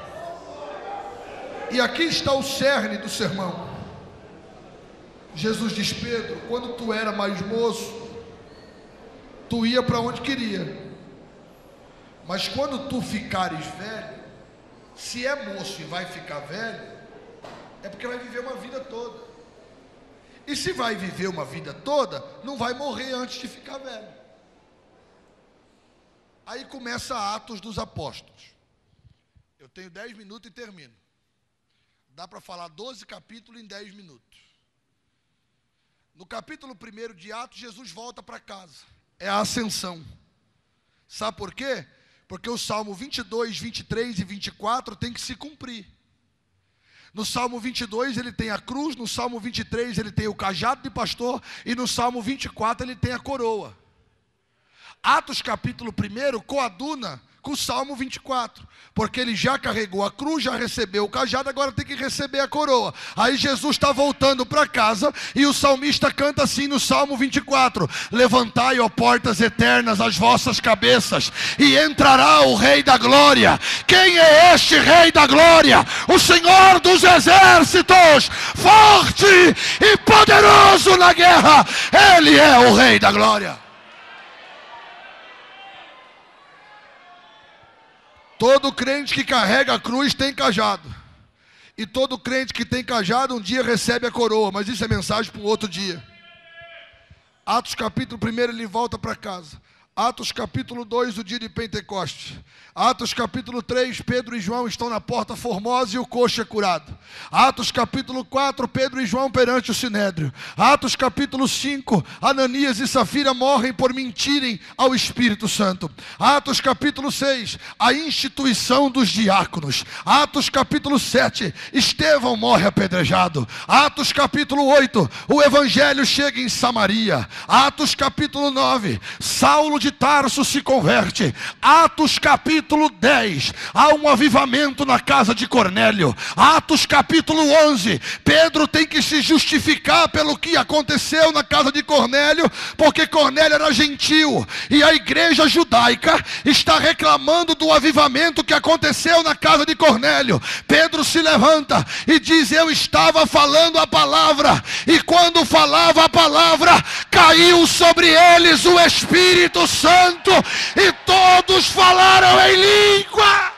e aqui está o cerne do sermão, Jesus diz: Pedro, quando tu era mais moço, tu ia para onde queria. Mas quando tu ficares velho, se é moço e vai ficar velho, é porque vai viver uma vida toda. E se vai viver uma vida toda, não vai morrer antes de ficar velho. Aí começa Atos dos Apóstolos. Eu tenho 10 minutos e termino. Dá para falar 12 capítulos em 10 minutos. No capítulo 1 de Atos, Jesus volta para casa. É a ascensão. Sabe por quê? Porque o Salmo 22, 23 e 24 tem que se cumprir. No Salmo 22 ele tem a cruz, no Salmo 23 ele tem o cajado de pastor, e no Salmo 24 ele tem a coroa. Atos capítulo 1 coaduna com o Salmo 24, porque ele já carregou a cruz, já recebeu o cajado, agora tem que receber a coroa. Aí Jesus está voltando para casa, e o salmista canta assim no Salmo 24: levantai, ó portas eternas, as vossas cabeças, e entrará o Rei da Glória. Quem é este Rei da Glória? O Senhor dos Exércitos, forte e poderoso na guerra. Ele é o Rei da Glória. Todo crente que carrega a cruz tem cajado. E todo crente que tem cajado um dia recebe a coroa. Mas isso é mensagem para um outro dia. Atos capítulo 1 ele volta para casa. Atos capítulo 2, o dia de Pentecostes. Atos capítulo 3, Pedro e João estão na porta formosa e o coxo é curado. Atos capítulo 4, Pedro e João perante o Sinédrio. Atos capítulo 5, Ananias e Safira morrem por mentirem ao Espírito Santo. Atos capítulo 6, a instituição dos diáconos. Atos capítulo 7, Estevão morre apedrejado. Atos capítulo 8, o evangelho chega em Samaria. Atos capítulo 9, Saulo de Tarso se converte. Atos capítulo 10, há um avivamento na casa de Cornélio. Atos capítulo 11, Pedro tem que se justificar pelo que aconteceu na casa de Cornélio, porque Cornélio era gentil, e a igreja judaica está reclamando do avivamento que aconteceu na casa de Cornélio. Pedro se levanta e diz: eu estava falando a palavra, e quando falava a palavra, caiu sobre eles o Espírito Santo, e todos falaram em língua.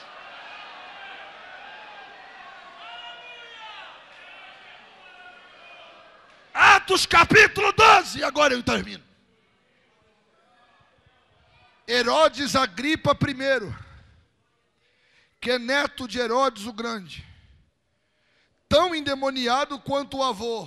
Atos capítulo 12, e agora eu termino. Herodes Agripa I, que é neto de Herodes o Grande, tão endemoniado quanto o avô,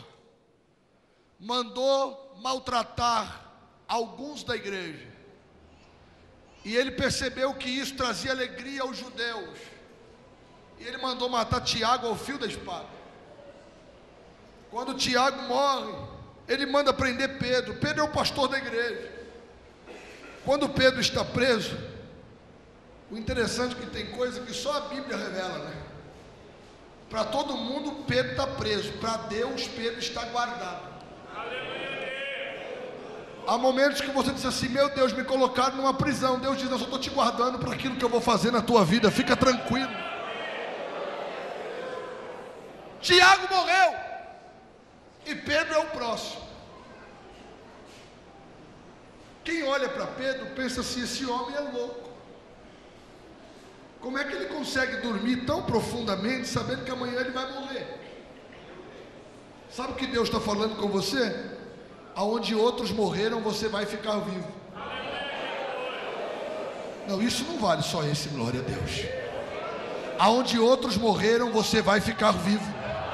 mandou maltratar alguns da igreja. E ele percebeu que isso trazia alegria aos judeus. E ele mandou matar Tiago ao fio da espada. Quando Tiago morre, ele manda prender Pedro. Pedro é o pastor da igreja. Quando Pedro está preso, o interessante é que tem coisa que só a Bíblia revela, né? Para todo mundo, Pedro está preso. Para Deus, Pedro está guardado. Há momentos que você diz assim: meu Deus, me colocaram numa prisão. Deus diz: eu só estou te guardando para aquilo que eu vou fazer na tua vida. Fica tranquilo. Tiago morreu, e Pedro é o próximo. Quem olha para Pedro pensa assim: esse homem é louco. Como é que ele consegue dormir tão profundamente sabendo que amanhã ele vai morrer? Sabe o que Deus está falando com você? Aonde outros morreram, você vai ficar vivo. Não, isso não vale só esse, glória a Deus. Aonde outros morreram, você vai ficar vivo.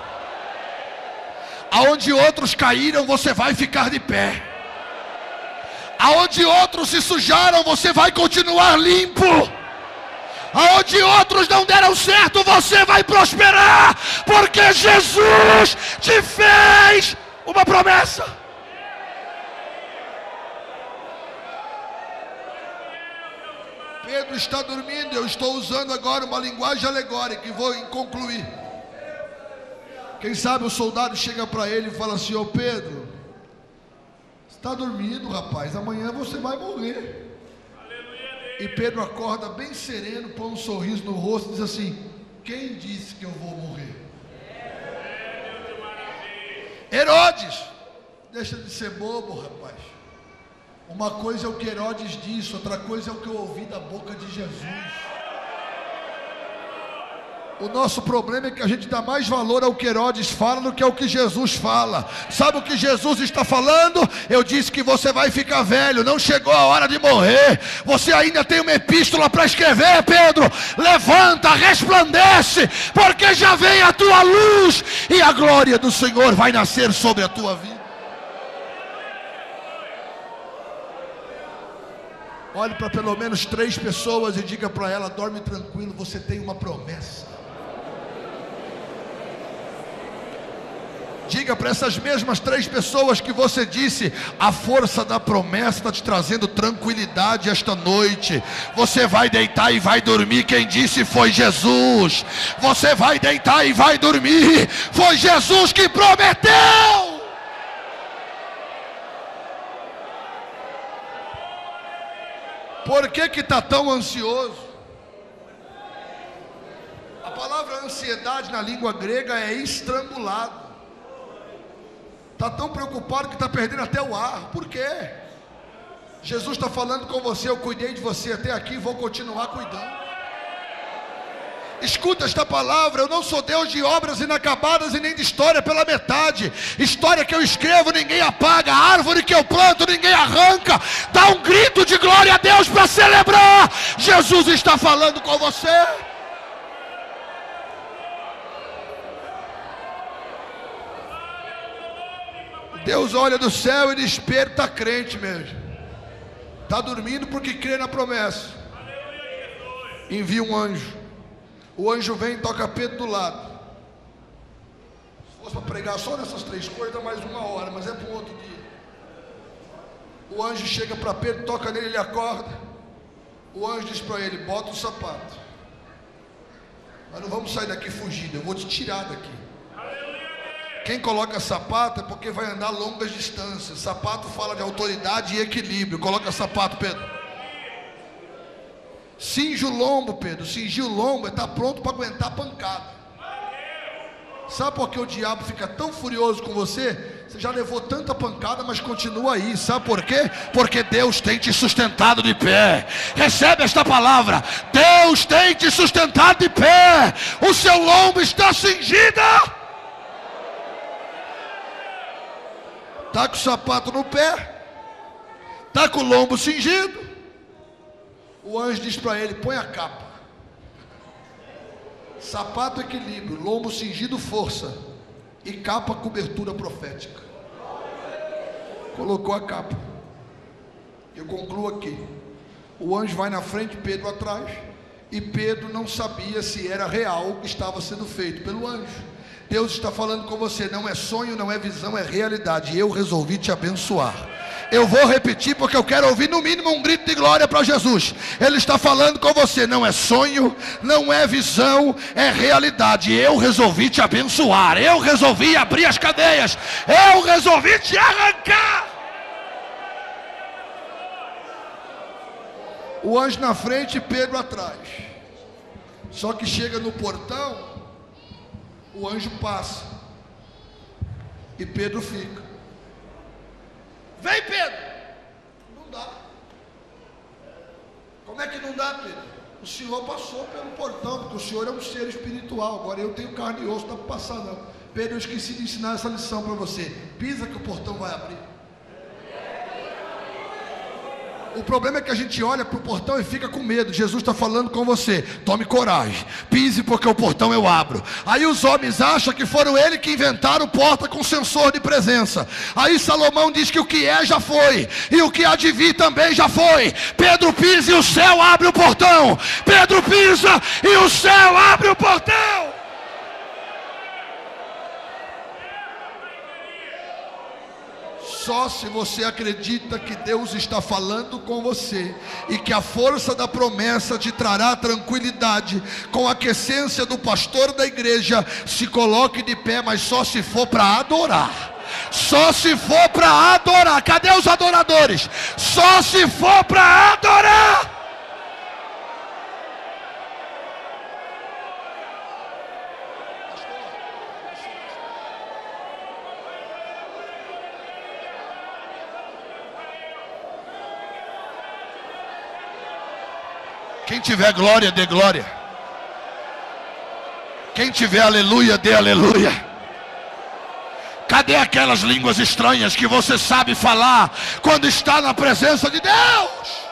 Aonde outros caíram, você vai ficar de pé. Aonde outros se sujaram, você vai continuar limpo. Aonde outros não deram certo, você vai prosperar, porque Jesus te fez uma promessa. Pedro está dormindo. Eu estou usando agora uma linguagem alegórica e vou concluir. Quem sabe o soldado chega para ele e fala assim: ô Pedro, você está dormindo, rapaz, amanhã você vai morrer. E Pedro acorda bem sereno, põe um sorriso no rosto e diz assim: quem disse que eu vou morrer? Herodes, deixa de ser bobo, rapaz. Uma coisa é o que Herodes disse, outra coisa é o que eu ouvi da boca de Jesus. O nosso problema é que a gente dá mais valor ao que Herodes fala do que ao que Jesus fala. Sabe o que Jesus está falando? Eu disse que você vai ficar velho, não chegou a hora de morrer. Você ainda tem uma epístola para escrever, Pedro. Levanta, resplandece, porque já vem a tua luz e a glória do Senhor vai nascer sobre a tua vida. Olhe para pelo menos 3 pessoas e diga para ela: dorme tranquilo, você tem uma promessa. Diga para essas mesmas 3 pessoas que você disse: a força da promessa está te trazendo tranquilidade esta noite. Você vai deitar e vai dormir. Quem disse foi Jesus. Você vai deitar e vai dormir. Foi Jesus que prometeu. Por que está tão ansioso? A palavra ansiedade na língua grega é estrangulado. Está tão preocupado que está perdendo até o ar. Por quê? Jesus está falando com você: eu cuidei de você até aqui e vou continuar cuidando. Escuta esta palavra: eu não sou Deus de obras inacabadas e nem de história pela metade. História que eu escrevo ninguém apaga, árvore que eu planto ninguém arranca. Dá um grito de glória a Deus para celebrar. Jesus está falando com você. Deus olha do céu e diz: Pedro está crente mesmo, está dormindo porque crê na promessa. Envia um anjo. O anjo vem e toca Pedro do lado. Se fosse para pregar só nessas 3 coisas, dá mais 1 hora, mas é para um outro dia. O anjo chega para Pedro, toca nele, ele acorda. O anjo diz para ele: bota o sapato. Mas não vamos sair daqui fugindo, eu vou te tirar daqui. Quem coloca sapato é porque vai andar longas distâncias. Sapato fala de autoridade e equilíbrio. Coloca sapato, Pedro. Cinge o lombo, Pedro. Cingir o lombo é estar pronto para aguentar a pancada. Sabe por que o diabo fica tão furioso com você? Você já levou tanta pancada, mas continua aí. Sabe por quê? Porque Deus tem te sustentado de pé. Recebe esta palavra: Deus tem te sustentado de pé. O seu lombo está cingido. Está com o sapato no pé, está com o lombo cingido. O anjo diz para ele: põe a capa. Sapato, equilíbrio. Lombo cingido, força. E capa, cobertura profética. Colocou a capa. Eu concluo aqui. O anjo vai na frente, Pedro atrás. E Pedro não sabia se era real o que estava sendo feito pelo anjo. Deus está falando com você: não é sonho, não é visão, é realidade. Eu resolvi te abençoar. Eu vou repetir porque eu quero ouvir no mínimo um grito de glória para Jesus. Ele está falando com você: não é sonho, não é visão, é realidade. Eu resolvi te abençoar. Eu resolvi abrir as cadeias. Eu resolvi te arrancar. O anjo na frente e Pedro atrás. Só que chega no portão, o anjo passa e Pedro fica. Vem, Pedro. Não dá. Como é que não dá, Pedro? O senhor passou pelo portão, porque o senhor é um ser espiritual. Agora eu tenho carne e osso, não dá para passar não. Pedro, eu esqueci de ensinar essa lição para você. Pisa que o portão vai abrir. O problema é que a gente olha para o portão e fica com medo. Jesus está falando com você: tome coragem, pise porque o portão eu abro. Aí os homens acham que foram eles que inventaram porta com sensor de presença. Aí Salomão diz que o que é já foi, e o que há de vir também já foi. Pedro pisa e o céu abre o portão. Pedro pisa e o céu abre o portão. Só se você acredita que Deus está falando com você e que a força da promessa te trará tranquilidade, com a aquiescência do pastor da igreja, se coloque de pé, mas só se for para adorar. Só se for para adorar. Cadê os adoradores? Só se for para adorar. Quem tiver glória, dê glória. Quem tiver aleluia, dê aleluia. Cadê aquelas línguas estranhas que você sabe falar quando está na presença de Deus?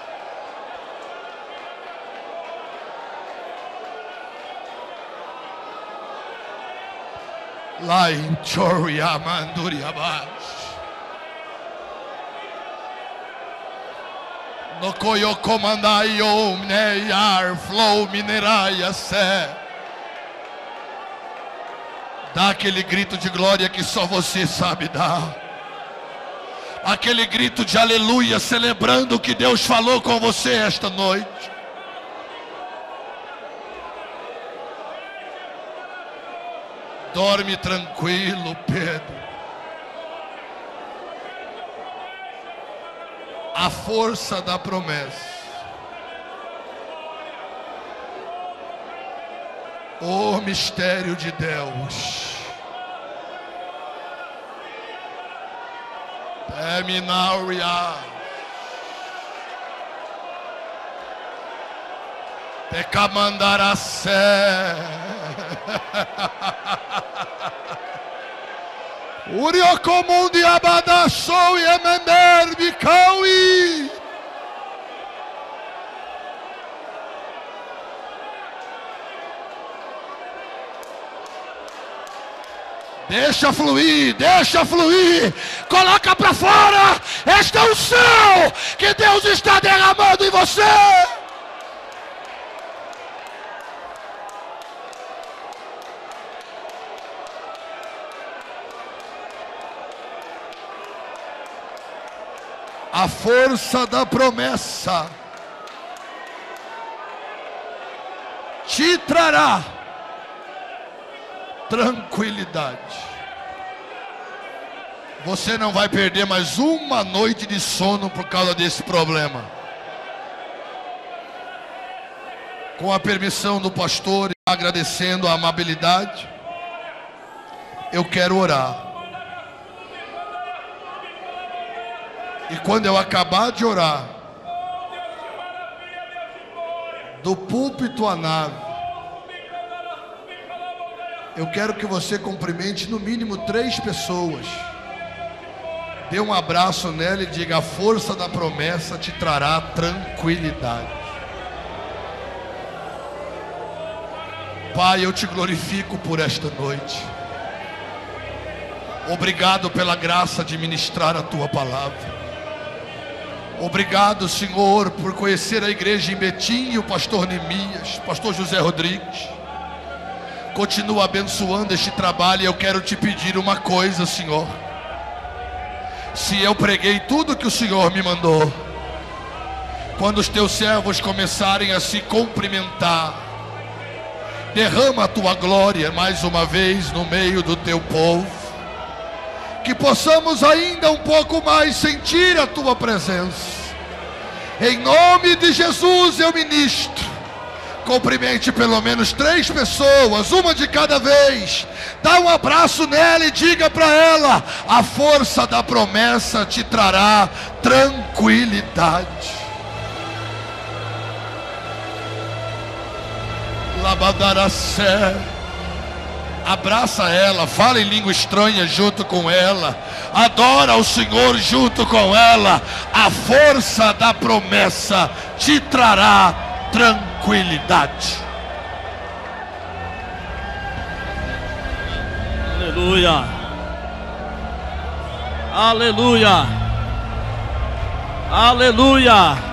Lá em Choriamanduriabás. No coio comandai omneiar flow mineraia sé. Dá aquele grito de glória que só você sabe dar. Aquele grito de aleluia, celebrando o que Deus falou com você esta noite. Dorme tranquilo, Pedro. A força da promessa. O mistério de Deus. Terminaria. Tecamandaracé. Uriocomundi abadachou e ememer bicaui. Deixa fluir, deixa fluir. Coloca para fora. Este é o céu que Deus está derramando em você. A força da promessa te trará tranquilidade. Você não vai perder mais uma noite de sono por causa desse problema. Com a permissão do pastor, agradecendo a amabilidade, eu quero orar. E quando eu acabar de orar, do púlpito à nave, eu quero que você cumprimente no mínimo 3 pessoas. Dê um abraço nela e diga: a força da promessa te trará tranquilidade. Pai, eu te glorifico por esta noite. Obrigado pela graça de ministrar a tua palavra. Obrigado, Senhor, por conhecer a igreja em Betim e o pastor Neemias, pastor José Rodrigues. Continua abençoando este trabalho. E eu quero te pedir uma coisa, Senhor. Se eu preguei tudo que o Senhor me mandou, quando os teus servos começarem a se cumprimentar, derrama a tua glória mais uma vez no meio do teu povo. Que possamos ainda um pouco mais sentir a tua presença. Em nome de Jesus eu ministro. Cumprimente pelo menos 3 pessoas, uma de cada vez. Dá um abraço nela e diga para ela: a força da promessa te trará tranquilidade. Labadaracé. Abraça ela, fala em língua estranha junto com ela, adora o Senhor junto com ela. A força da promessa te trará tranquilidade. Aleluia, aleluia, aleluia.